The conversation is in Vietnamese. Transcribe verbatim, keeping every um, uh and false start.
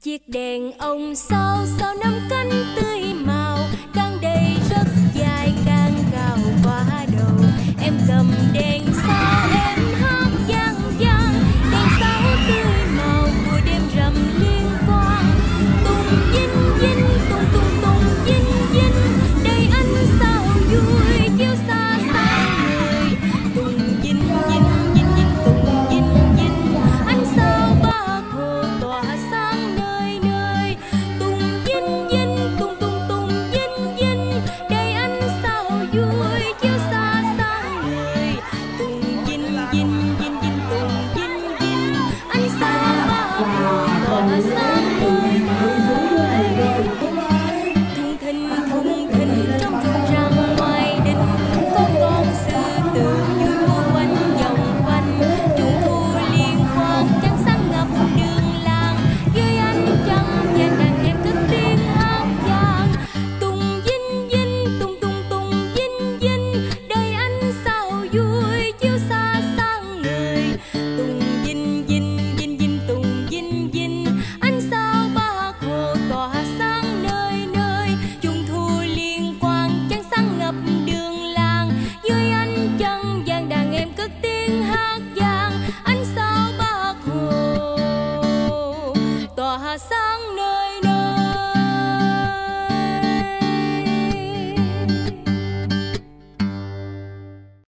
Chiếc đèn ông sao sao năm cánh tươi màu, càng đầy rất dài càng cao quá đầu. Em cầm đèn